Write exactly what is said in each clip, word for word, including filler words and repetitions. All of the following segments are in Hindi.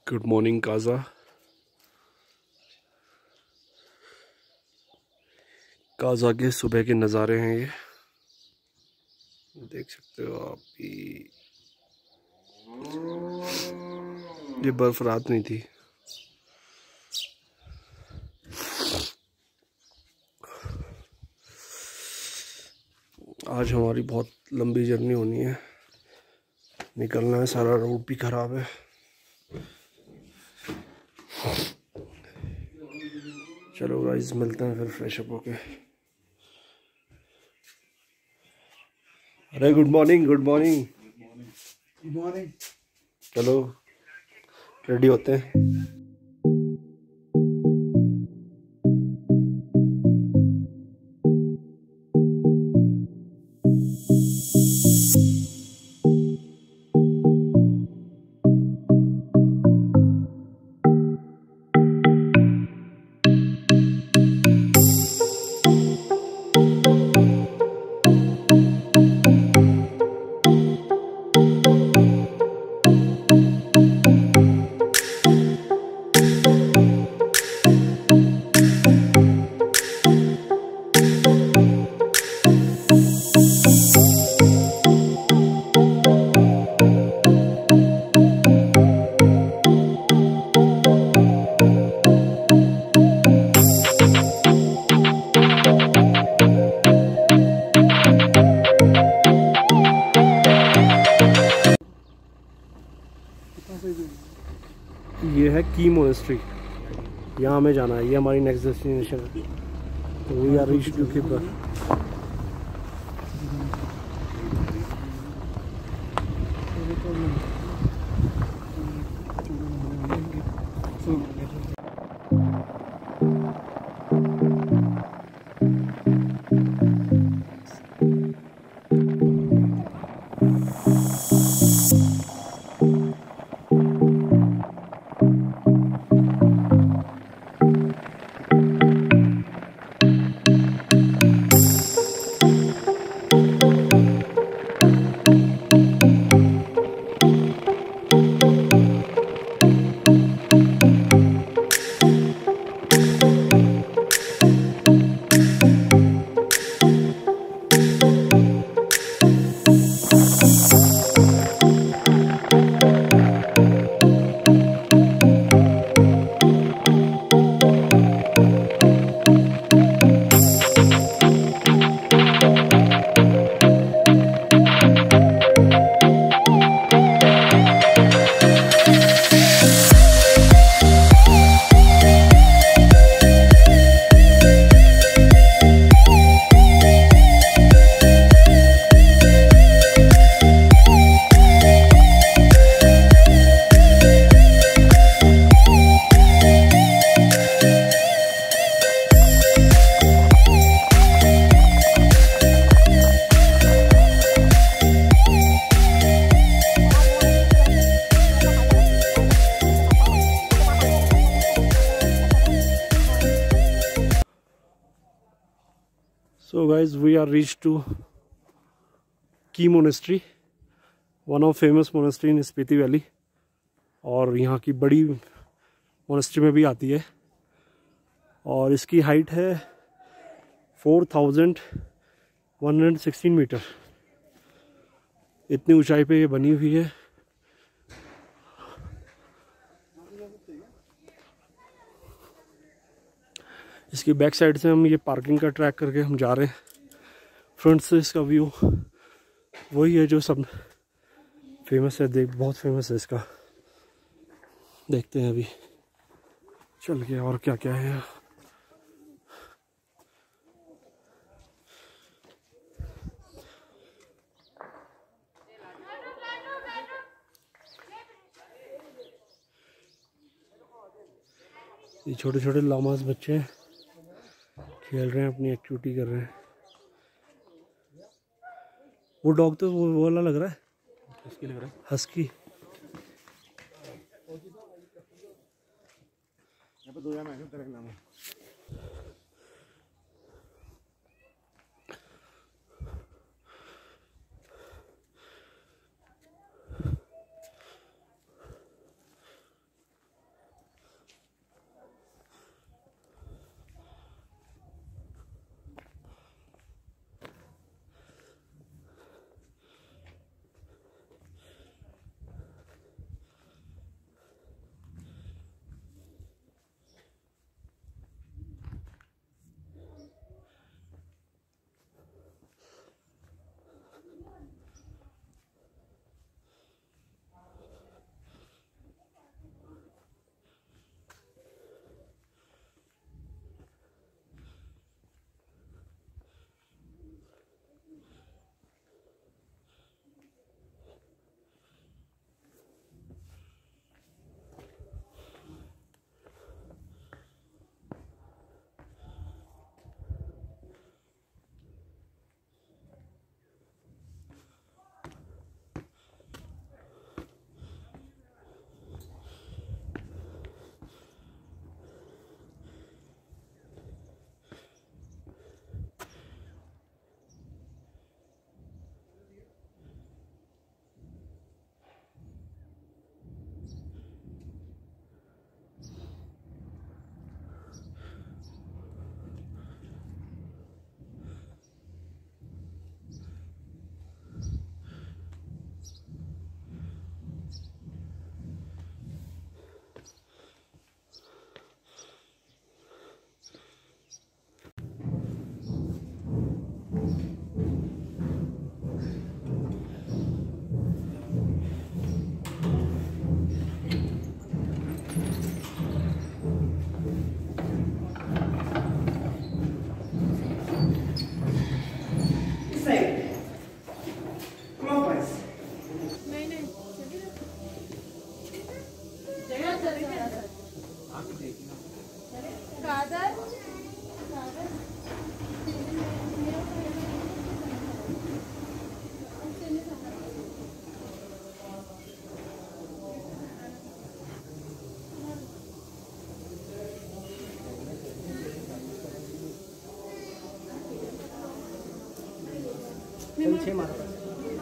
Good morning Kaza. काजा के सुबह के नज़ारे हैं ये, देख सकते हो आप भी। ये बर्फ रात नहीं थी। आज हमारी बहुत लंबी जर्नी होनी है, निकलना है, सारा रोड भी खराब है। चलो गाइस, मिलते हैं फिर फ्रेश अप होके। अरे good morning, good morning, good morning. चलो रेडी होते हैं। ये है की मोनेस्ट्री, यहाँ हमें जाना है। ये हमारी नेक्स्ट डेस्टिनेशन है। तो we are reach to Kibber. So guys, we are reached to Key monastery, one of famous monastery in Spiti valley, और यहाँ की बड़ी मोनेस्ट्री में भी आती है। और इसकी हाइट है four thousand one hundred sixteen metre. इतनी ऊंचाई पे ये बनी हुई है। इसकी बैक साइड से हम ये पार्किंग का ट्रैक करके हम जा रहे हैं। फ्रंट से इसका व्यू वही है जो सब फेमस है, देख बहुत फेमस है इसका। देखते हैं अभी चल के और क्या क्या है। ये छोटे छोटे लामास बच्चे हैं, खेल रहे हैं, अपनी एक्टिविटी कर रहे हैं। वो डॉग तो वो वाला लग रहा है, हस्की लग रहा है, हस्की। यहाँ पे दो यार मैं तेरे नाम है। कल छः हमारे पास।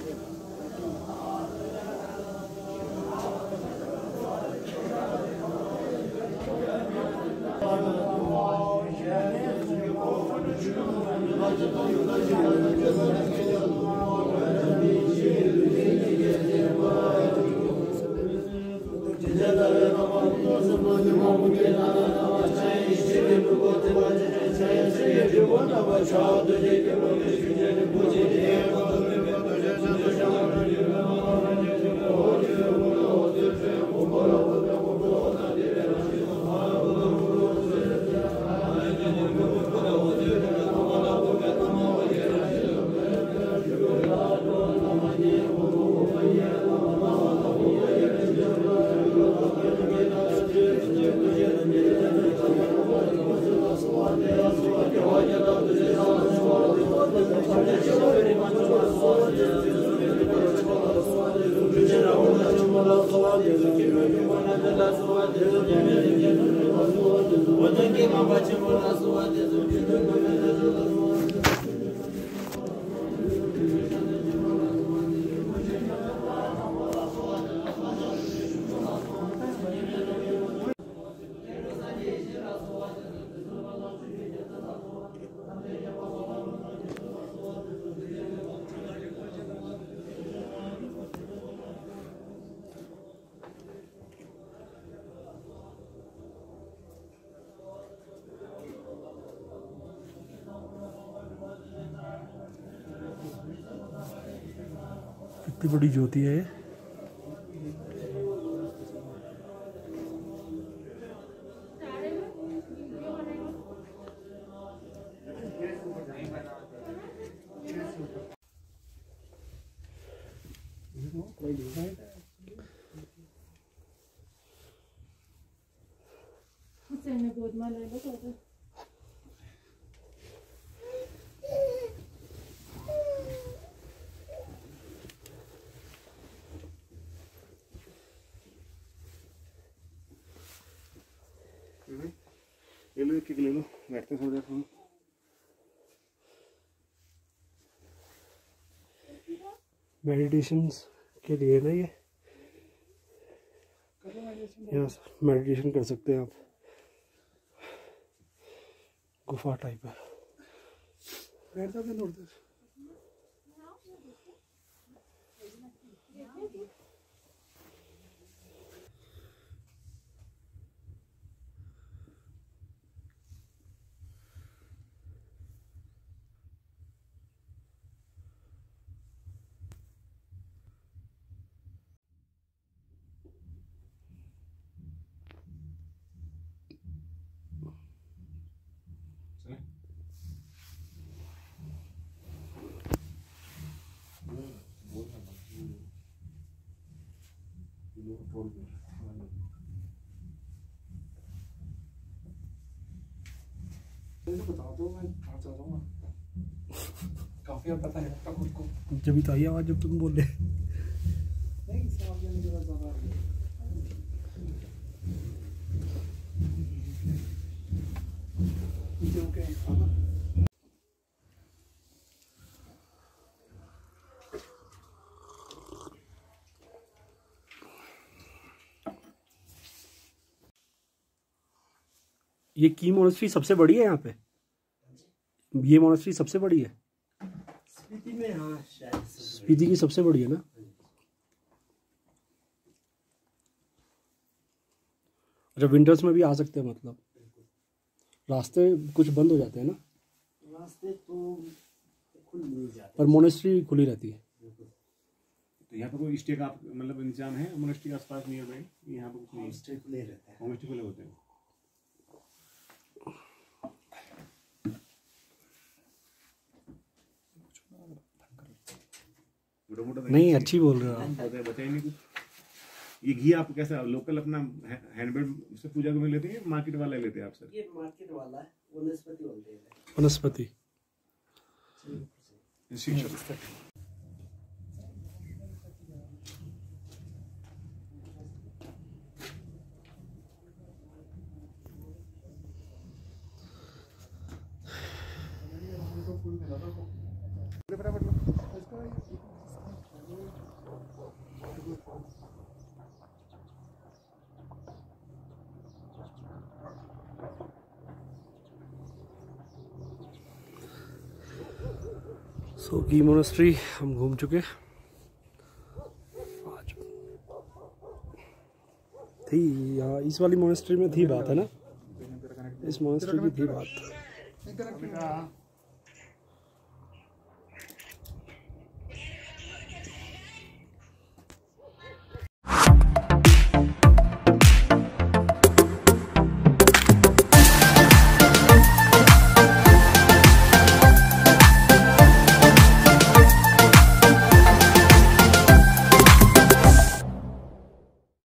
कितनी बड़ी ज्योति है ये। ले लो एक एक ले लो, बैठते थोड़ी देर। मेडिटेशन के लिए ना ये, यहाँ मेडिटेशन कर सकते हैं आप। गुफा टाइप है। बैठ जाते हैं थोड़ी देर। बता दो, मैं बाहर चला जाऊंगा। काफी अब पता है लगता खुद को। जब तो आई आवाज जब तुम बोल रहे। नहीं समझ में नहीं ज्यादा ओके खाना। ये की मोनेस्ट्री सबसे बड़ी है यहाँ पे। ये मोनेस्ट्री सबसे बड़ी है स्पीति में। हाँ शायद स्पीति की सबसे बड़ी है ना। अच्छा विंटर्स में भी आ सकते हैं, मतलब रास्ते कुछ बंद हो जाते हैं ना। रास्ते तो खुल नहीं जाते, पर मोनेस्ट्री खुली रहती है। तो यहाँ पे कोई स्टे का मतलब इंतजाम है मोनेस्ट्री के आसपास नियर बाई? यहाँ पे कुछ नहीं, स्टे खुले रहते हैं। होमस्टे खुले होते हैं। नहीं अच्छी बोल रहे हो आप। बचा ही नहीं कुछ। ये घी आप कैसा लोकल अपना हैंडमेड से पूजा में लेते हैं, मार्केट वाला लेते हैं आप सर? ये मार्केट वाला है, वनस्पति बोलते हैं। वनस्पति। सो की मोनेस्ट्री हम घूम चुके आज थी यहाँ इस वाली मोनेस्ट्री में थी बात है ना, इस मोनेस्ट्री की थी बात।